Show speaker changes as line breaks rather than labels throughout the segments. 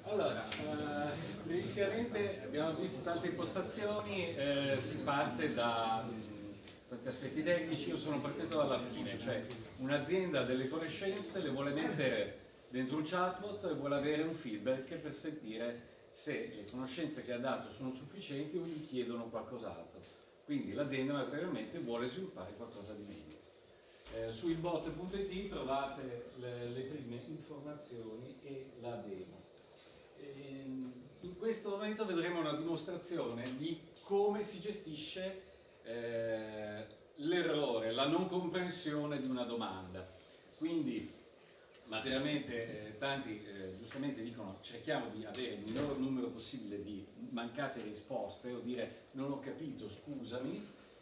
Allora, inizialmente abbiamo visto tante impostazioni, si parte da tanti aspetti tecnici. Io sono partito dalla fine, cioè un'azienda ha delle conoscenze, le vuole mettere dentro un chatbot e vuole avere un feedback per sentire se le conoscenze che ha dato sono sufficienti o gli chiedono qualcos'altro. Quindi l'azienda naturalmente vuole sviluppare qualcosa di meglio. Su ilbot.it trovate le prime informazioni e la demo. In questo momento vedremo una dimostrazione di come si gestisce l'errore, la non comprensione di una domanda. Quindi materialmente tanti giustamente dicono cerchiamo di avere il minor numero possibile di mancate risposte o dire non ho capito, scusami.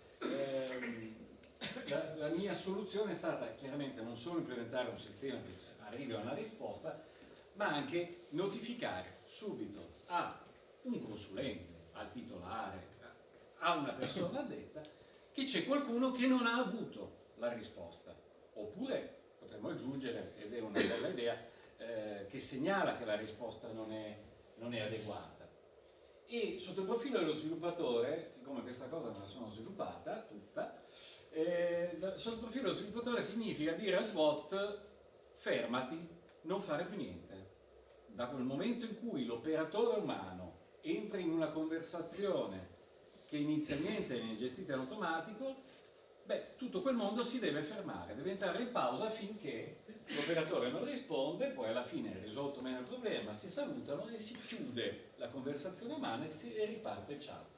La mia soluzione è stata chiaramente non solo implementare un sistema che arrivi a una risposta, ma anche notificare subito a un consulente, al titolare, a una persona addetta che c'è qualcuno che non ha avuto la risposta. Oppure potremmo aggiungere, ed è una bella idea, che segnala che la risposta non è adeguata. E sotto il profilo dello sviluppatore, siccome questa cosa me la sono sviluppata tutta, sotto il profilo dello sviluppatore significa dire al bot fermati, non fare più niente. Da quel momento in cui l'operatore umano entra in una conversazione che inizialmente viene gestita in automatico, tutto quel mondo si deve fermare, deve entrare in pausa finché l'operatore non risponde, poi alla fine è risolto meno il problema, si salutano e si chiude la conversazione umana e riparte il chat.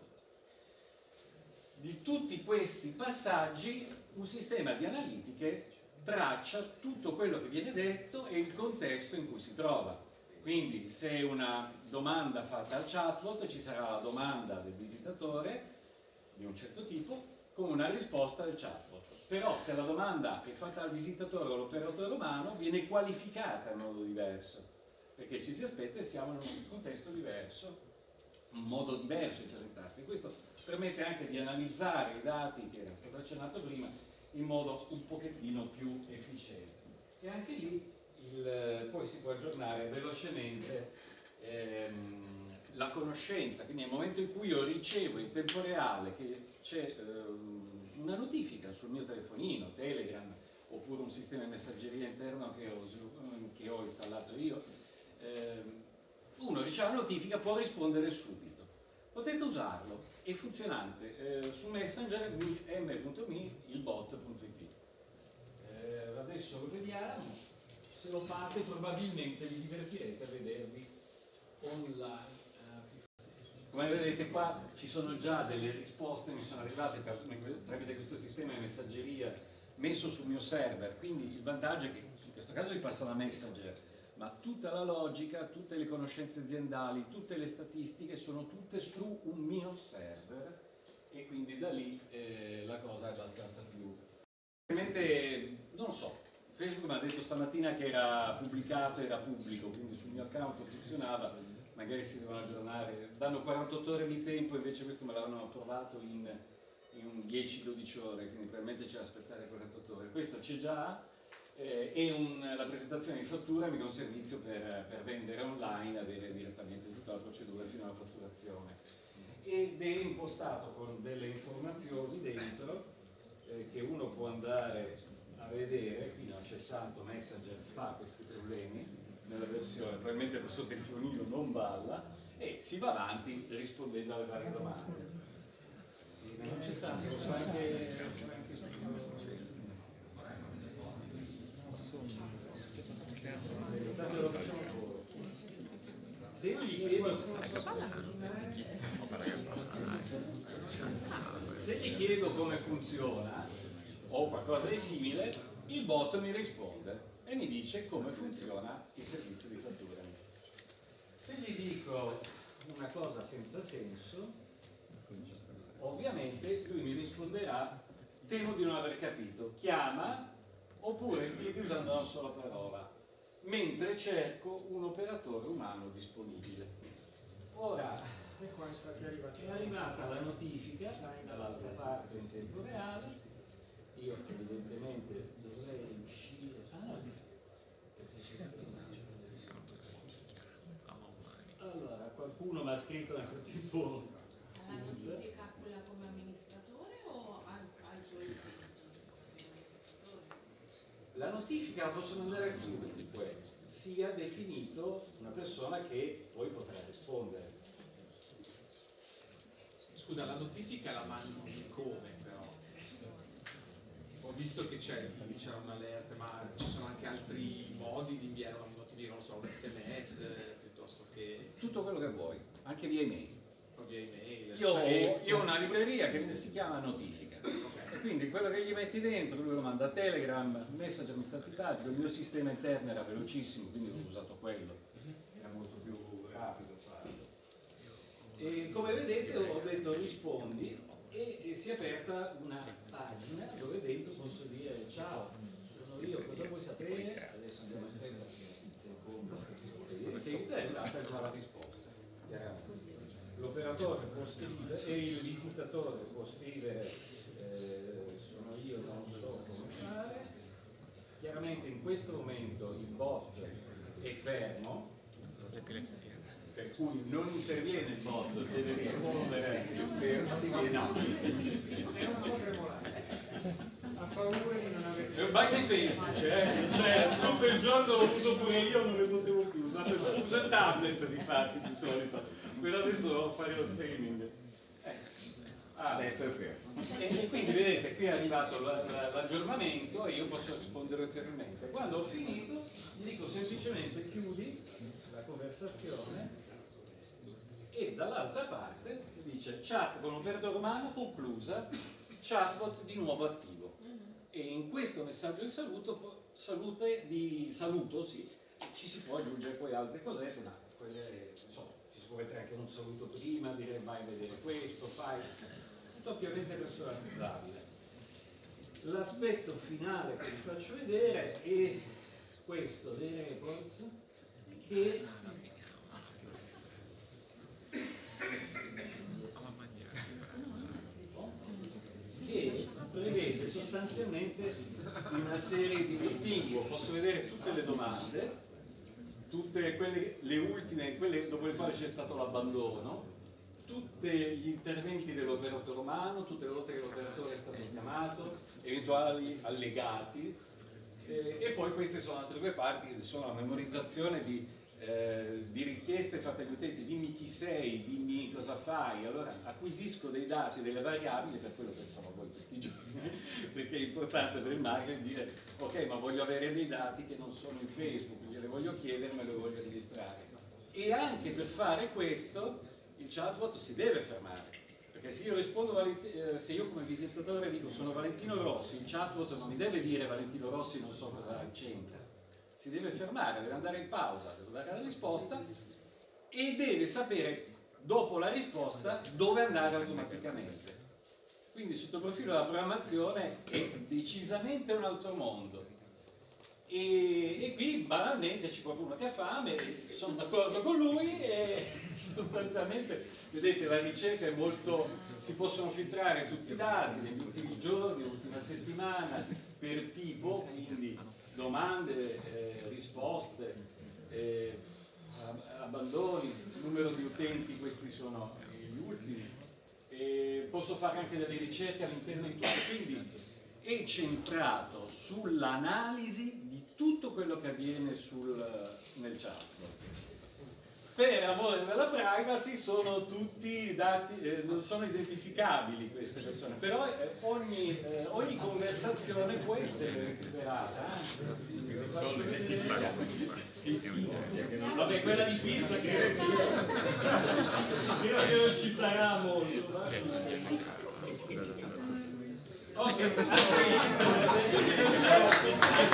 Di tutti questi passaggi un sistema di analitiche traccia tutto quello che viene detto e il contesto in cui si trova. Quindi se una domanda fatta al chatbot ci sarà la domanda del visitatore di un certo tipo con una risposta del chatbot. Però se la domanda è fatta al visitatore o all'operatore umano viene qualificata in modo diverso, perché ci si aspetta e siamo in un contesto diverso, un modo diverso di presentarsi. Questo permette anche di analizzare i dati che era stato accennato prima in modo un pochettino più efficiente. E anche lì poi si può aggiornare velocemente la conoscenza, quindi nel momento in cui io ricevo in tempo reale che c'è una notifica sul mio telefonino, Telegram, oppure un sistema di messaggeria interno che ho installato io, uno riceve la notifica, può rispondere subito. Potete usarlo, è funzionante su Messenger m.me, ilbot.it. Adesso lo vediamo. Se lo fate probabilmente vi divertirete a vedervi online. Come vedete qua ci sono già delle risposte, mi sono arrivate tramite questo sistema di messaggeria messo sul mio server, quindi il vantaggio è che in questo caso si passa da Messenger, ma tutta la logica, tutte le conoscenze aziendali, tutte le statistiche sono tutte su un mio server e quindi da lì la cosa è abbastanza più... Ovviamente non lo so, Facebook mi ha detto stamattina che era pubblicato, era pubblico, quindi sul mio account funzionava, magari si devono aggiornare, danno 48 ore di tempo, invece questo me l'hanno approvato in 10-12 ore, quindi probabilmente c'è da aspettare 48 ore. Questo c'è già, e la presentazione di fattura mica un servizio per vendere online, avere direttamente tutta la procedura fino alla fatturazione. Ed è impostato con delle informazioni dentro che uno può andare a vedere. Qui non c'è santo, Messenger fa questi problemi nella versione, probabilmente questo telefonino non balla e si va avanti rispondendo alle varie domande. Sì, non c'è santo, lo fa anche lo facciamo fuori. Se io gli chiedo come funziona o qualcosa di simile, il bot mi risponde e mi dice come funziona il servizio di fattura. Se gli dico una cosa senza senso, ovviamente lui mi risponderà temo di non aver capito, chiama oppure impieghi usando una sola parola, mentre cerco un operatore umano disponibile. Ora è arrivata la notifica dall'altra parte in tempo reale, io evidentemente dovrei uscire, perché ci sono qualcuno mi ha scritto nel frattempo.
La notifica quella come amministratore o al tuo
La notifica la possono mandare a chiunque sia definito una persona che poi potrà rispondere.
Scusa, la notifica la mandi come però? Ho visto che c'è un'alert, ma ci sono anche altri modi di inviare una notifica, non so, un SMS piuttosto che...
Tutto quello che vuoi, anche via email.
O via email.
Io ho una libreria che si chiama Notifica.
Okay.
E quindi quello che gli metti dentro, lui lo manda a Telegram, Messenger mi sta antipatico, il mio sistema interno era velocissimo, quindi ho usato quello. Era molto più rapido farlo. E come vedete ho detto rispondi e si è aperta una pagina dove dentro posso dire ciao, sono io, cosa vuoi sapere? Adesso andiamo a prendere il secondo e seguito è arrivata già la risposta. L'operatore può scrivere e il visitatore può scrivere sono io, non so come fare. Chiaramente in questo momento il bot è fermo, per cui non interviene il bot, deve rispondere no.
Ha paura di non avere...
È un bug di Facebook, cioè tutto il giorno l'ho usato pure io, non ne potevo più, uso il tablet di fatti di solito, però adesso devo fare lo streaming. Adesso è fermo. E quindi vedete, qui è arrivato l'aggiornamento e io posso rispondere ulteriormente. Quando ho finito, gli dico semplicemente chiudi la conversazione e dall'altra parte dice chat con operatore umano conclusa, chatbot di nuovo attivo. E in questo messaggio di saluto sì, ci si può aggiungere poi altre cosette, ma quelle, insomma, ci si può mettere anche un saluto prima, dire vai a vedere questo, fai, tutto ovviamente personalizzabile. L'aspetto finale che vi faccio vedere è questo dei reports che prevede sostanzialmente una serie di distinguo. Posso vedere tutte le domande, tutte quelle, le ultime, quelle dopo le quali c'è stato l'abbandono, tutti gli interventi dell'operatore umano, tutte le volte che l'operatore è stato chiamato, eventuali allegati, e poi queste sono altre due parti che sono la memorizzazione di richieste fatte agli utenti, dimmi chi sei, dimmi cosa fai, allora acquisisco dei dati, delle variabili, per quello pensavo a voi questi giorni, perché è importante per il marketing dire ok, ma voglio avere dei dati che non sono in Facebook, gliele voglio chiedere, me le voglio registrare. E anche per fare questo il chatbot si deve fermare, perché se io rispondo, se io come visitatore dico sono Valentino Rossi, il chatbot non mi deve dire Valentino Rossi non so cosa c'entra, si deve fermare, deve andare in pausa, deve dare la risposta e deve sapere dopo la risposta dove andare automaticamente. Quindi sotto il profilo della programmazione è decisamente un altro mondo. E qui banalmente c'è qualcuno che ha fame, sono d'accordo con lui e sostanzialmente vedete la ricerca è molto, si possono filtrare tutti i dati negli ultimi giorni, l'ultima settimana per tipo, quindi domande, risposte, abbandoni, numero di utenti, questi sono gli ultimi. Posso fare anche delle ricerche all'interno di tutto, quindi è centrato sull'analisi di tutto quello che avviene nel chat. Per amore della privacy sono tutti dati, non sono identificabili queste persone, però ogni conversazione può essere recuperata. Vabbè, quella di pizza credo che non ci sarà molto. Ok,